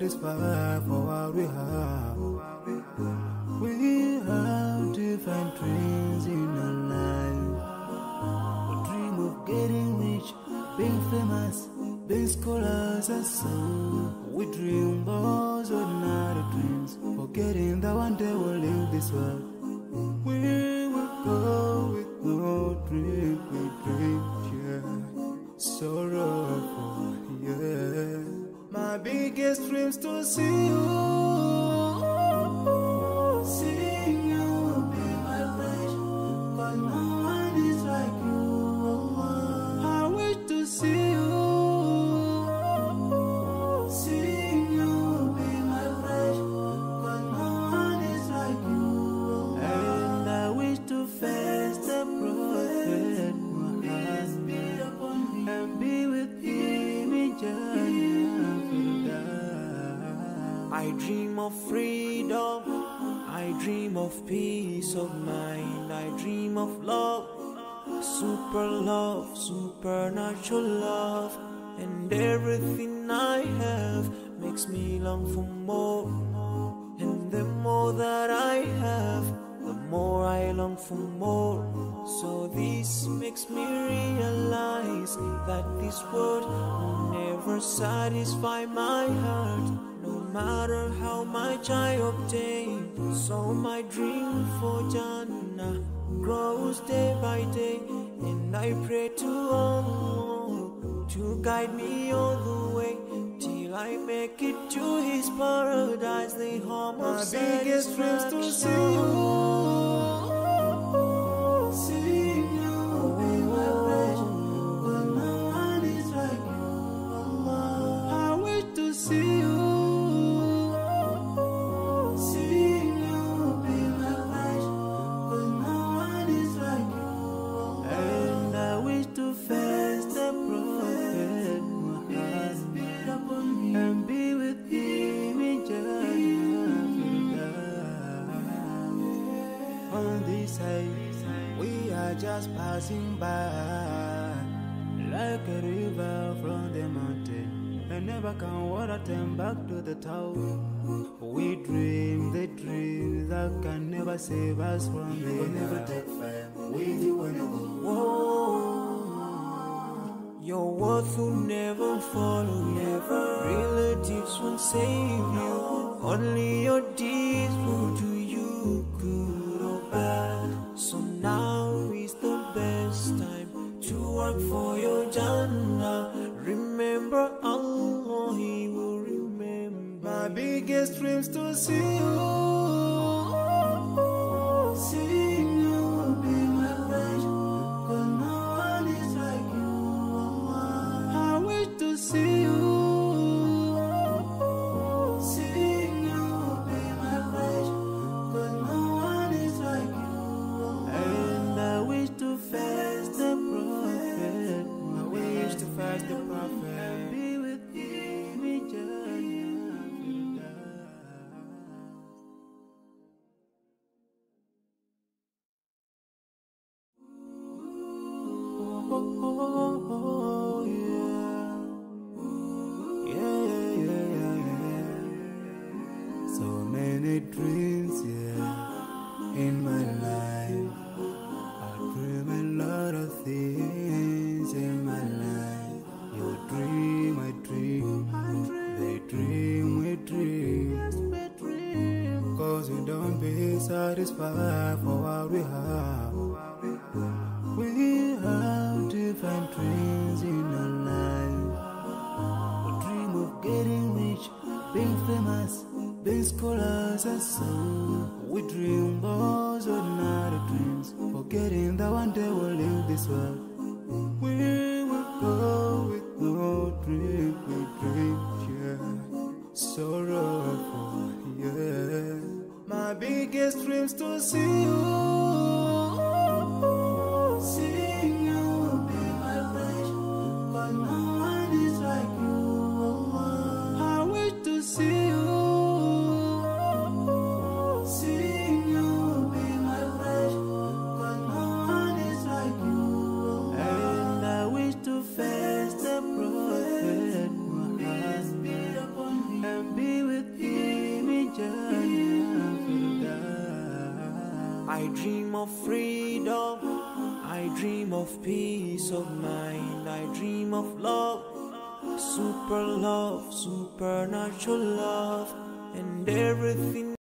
satisfied for what we have. We have different dreams in our life. We dream of getting rich, being famous, being scholars and so. We dream those ordinary dreams, forgetting that one day we'll leave this world. We will go with no dream, we dream, yeah. Sorrowful, yeah. My biggest dream's to see you. Seeing you will be my wish, 'cause no one is like you. I wish to see you. Seeing you will be my wish, 'cause no one is like you. And I wish to face the prophet Muhammad and be with him in Jannah. I dream of freedom, I dream of peace of mind, I dream of love, supernatural love, and everything I have makes me long for more. And the more that I have, the more I long for more. So this makes me realize that this world will never satisfy my heart, no matter how much I obtain. So my dream for Jannah grows day by day, and I pray to Allah to guide me all the way till I make it to His paradise, the home of my biggest dreams to see you. Seeing you will be my wish, 'cause no one is like you. I wish to see you. Seeing you will be my wish, 'cause no one is like you. And I wish to face the prophet Muhammad and be with him in Jannah. On this side, we are just passing by, like a river from the mountain, and never can water turn back to the town. We dream the dreams that can never save us from the will never take fire with you when you go. Whoa, your worth will never follow you. Relatives won't save you. Only your deeds will do you good or bad. So now is the best time to work for your Jannah. Remember Allah, He will remember. My biggest dreams to see you. Seeing you will be my wish, 'cause no one is like you. I wish to see you. Seeing you will be my wish, 'cause no one is like you. And I wish to face the prophet. I wish to face the prophet and be with him in Jannah. Oh, yeah. Yeah. So many dreams, yeah, in my life. I dream a lot of things in my life. You dream, I dream. They dream, we dream. 'Cause we don't be satisfied for what we have. We have different dreams in our life. We dream of getting rich, being famous, being scholars and so. We dream those ordinary dreams, forgetting that one day we'll leave this world. We will go with no dream, we dream, yeah. Sorrowful, yeah. My biggest dreams to see you. Seeing you will be my wish, 'cause no one is like you. I wish to see you. Seeing you will be my wish, 'cause no one is like you. And I wish to face the prophet Muhammad and be freedom. I dream of peace of mind. I dream of love, supernatural love, and everything